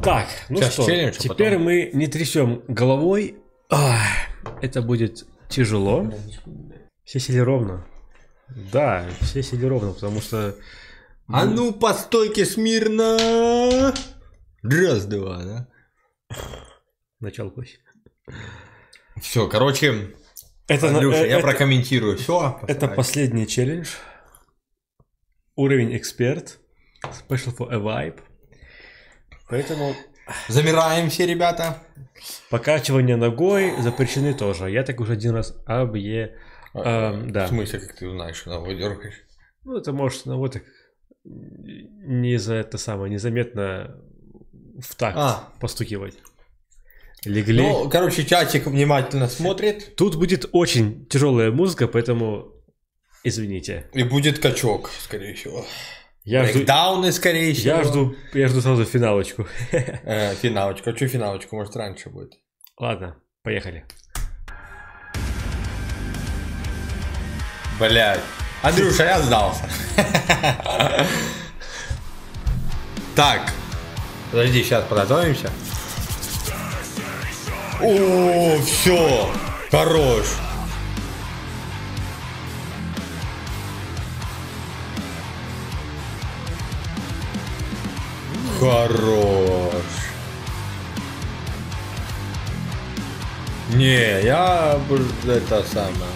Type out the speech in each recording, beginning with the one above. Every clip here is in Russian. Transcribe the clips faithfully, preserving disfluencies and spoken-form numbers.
Так, ну Сейчас что, челлендж, а теперь потом... мы не трясем головой. Ах, это будет тяжело. Все сели ровно. Да, все сели ровно, потому что... А ну, по стойке смирно! Раз, два, да? Начал кость. Все, короче, Это, Андрюша, э, я это, прокомментирую все. это последний челлендж. Уровень эксперт. Special for a vibe. Поэтому... Замираем все, ребята. Покачивание ногой запрещены тоже. Я так уже один раз объе... А, эм, да. В смысле, как ты знаешь, что ногой дергаешь? Ну, это может, ну, вот так... Не за это самое, незаметно в такт А. постукивать. Легли. Ну, короче, чатик внимательно смотрит. Тут будет очень тяжелая музыка, поэтому извините. И будет качок, скорее всего. Я жду, Брейкдауны, скорее всего. я жду, я жду сразу финалочку. Э, финалочку. А что финалочку? Может, раньше будет. Ладно, поехали. Блядь. Андрюша, я сдался. Так. Подожди, сейчас подготовимся. О, все. Хорош. Хорош. Не, я это самое.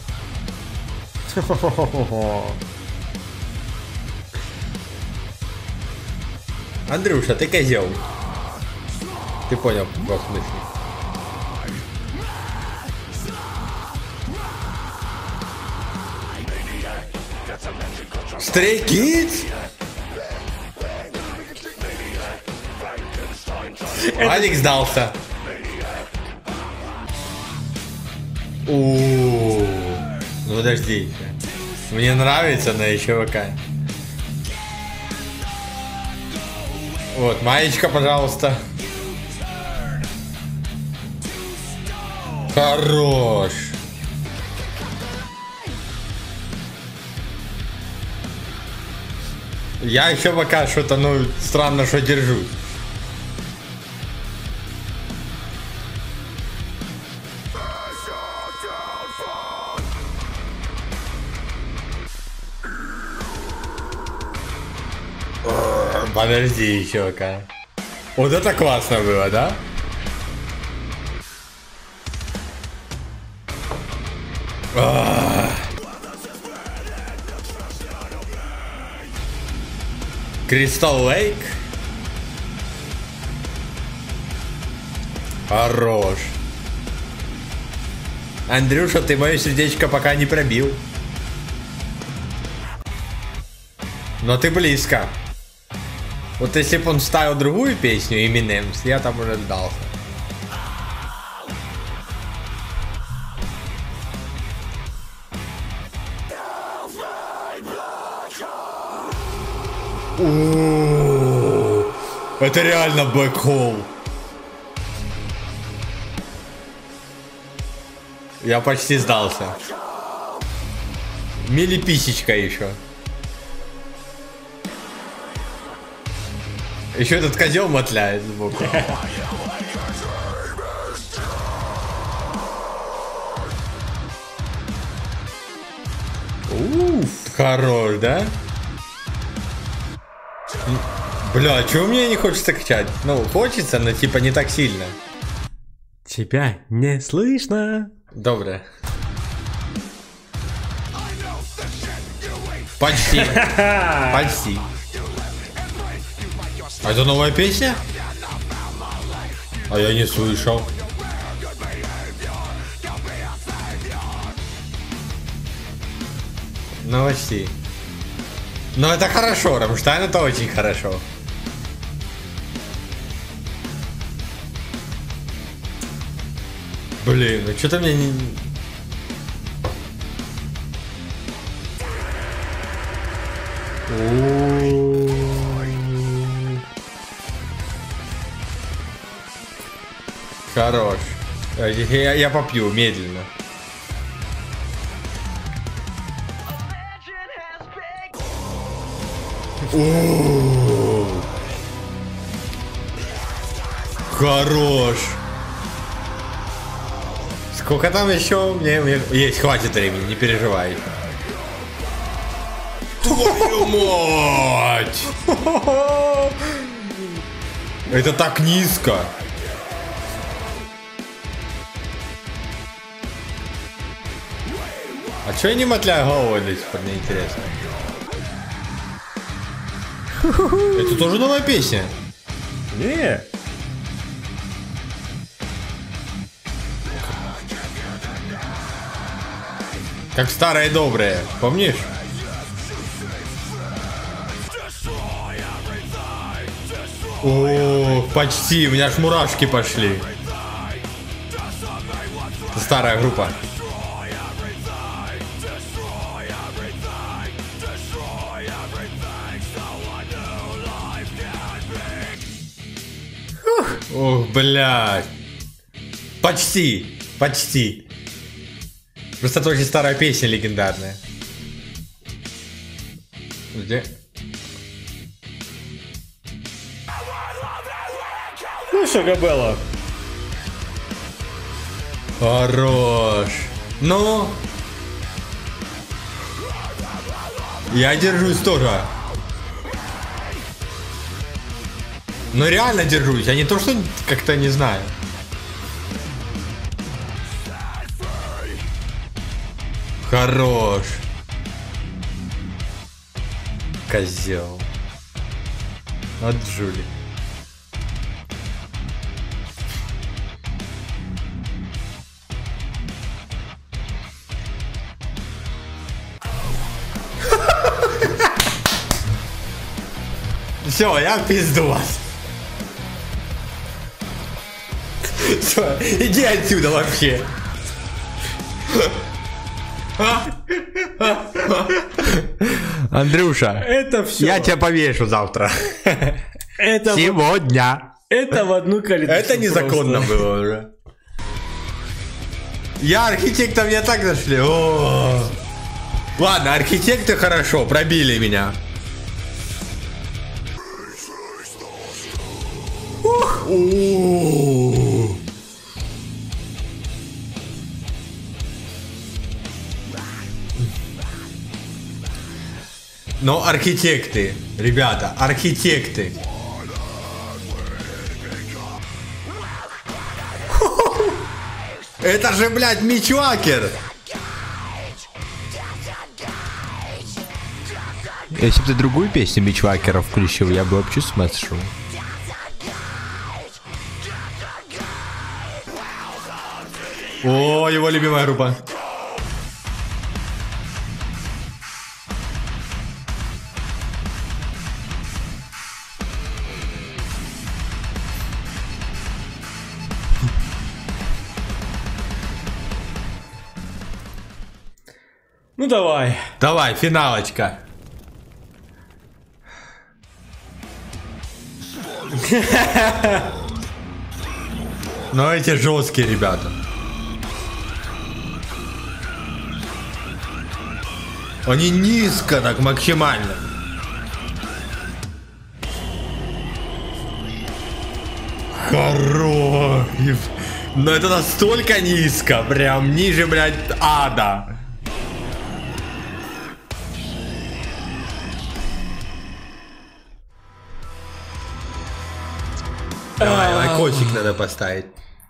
Андрюша, ты козел. Ты понял, в каком смысле? Stray Kids? Алекс сдался. О, ну подожди. Мне нравится, но еще ВК. Вот, маечка, пожалуйста. Хорош. Я еще пока что-то, ну, странно, что держусь. Подожди еще пока. Вот это классно было, да? Кристалл Лейк. Хорош. Андрюша, ты мое сердечко пока не пробил. Но ты близко. Вот если бы он ставил другую песню, Eminem, я там уже сдался. О, это реально Black Hole. Я почти сдался. Милиписечка еще. Еще этот козел мотляет сбоку. Уф, хорош, да? Бля, чего мне не хочется кричать? Ну, хочется, но типа не так сильно. Тебя не слышно. Добре. Почти. Почти. А это новая песня? А я не слышал. Ну почти. Но это хорошо, Рамштайн это очень хорошо. Блин, ну что-то мне не... Хорош. Я, я попью медленно. Хорош. Сколько там еще? Мне, мне... Есть, хватит времени, не переживай. Твою мать! Это так низко. А чё я не мотляю головой до сих пор, мне интересно. Это тоже новая песня? Не. Как старая и добрая, помнишь? О, почти, у меня аж мурашки пошли. Это старая группа. Ох, блядь. Почти, почти. Просто это очень старая песня, легендарная. Где? Ну что, Габелла? Хорош. Ну. Я держусь тоже. Но реально держусь, а не то, что как-то не знаю. Хорош. Козел. От Джули. Все, я в пизду вас. Все, иди отсюда вообще. Андрюша, Это все. я тебя повешу завтра. Это Сегодня. Это в одну калитку. Это незаконно было уже. Я архитектор, мне так зашли. О. Ладно, архитекты хорошо, пробили меня. Ух. У-у-у. Но архитекты, ребята, архитекты. Это же, блядь, Мичуакер. Если бы ты другую песню Мичуакера включил, я бы вообще смешал. О, его любимая группа. Ну давай. Давай, финалочка. Но эти жесткие ребята. Они низко так максимально. Хорош. Но это настолько низко, прям ниже, блядь, ада. Давай, лайкосик надо поставить.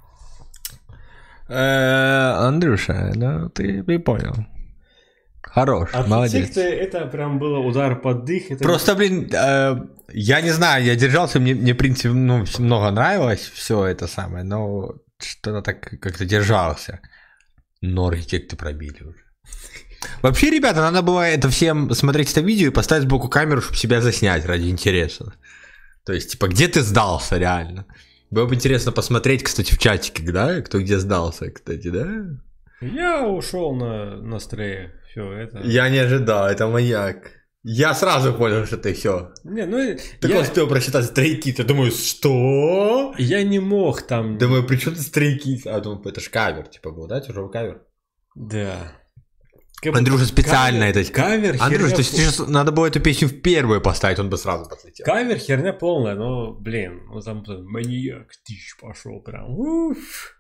Андрюша, ну ты, ты понял. Хорош, молодец. Это прям было удар под дых. Это... Просто, блин, э, я не знаю, я держался, мне, мне в принципе, ну, много нравилось все это самое, но что-то так как-то держался. Но архитекты пробили уже. Вообще, ребята, надо было это всем смотреть это видео и поставить сбоку камеру, чтобы себя заснять ради интереса. То есть, типа, где ты сдался, реально? Было бы интересно посмотреть, кстати, в чатике, да, кто где сдался, кстати, да? Я ушел на, на стрее, все это. Я не ожидал, это маньяк. Я сразу понял, что ты все. Не, ну, так я... успел прочитать Stray Kids, я думаю, что? Я не мог там... Думаю, при чем ты Stray Kids? А, думаю, это ж кавер, типа, был, да, тяжелый кавер? Да. Андрюша специально кавер, это... Кавер, Андрюша, херня... то есть сейчас надо было эту песню в первую поставить, он бы сразу подлетел. Кавер херня полная, но, блин, ну там маньяк, тысяч пошел прям. Уф.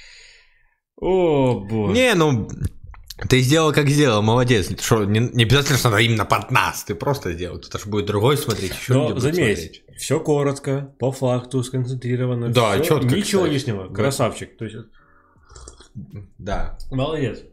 О, боже. Не, ну... Ты сделал, как сделал, молодец. Что, не, не обязательно, что надо именно под нас. Ты просто сделал. Кто-то же будет другой смотреть. Еще но заметь, все коротко, по факту, сконцентрировано. Да, всё, четко. Ничего кстати. лишнего. Красавчик. То есть... Да. Молодец.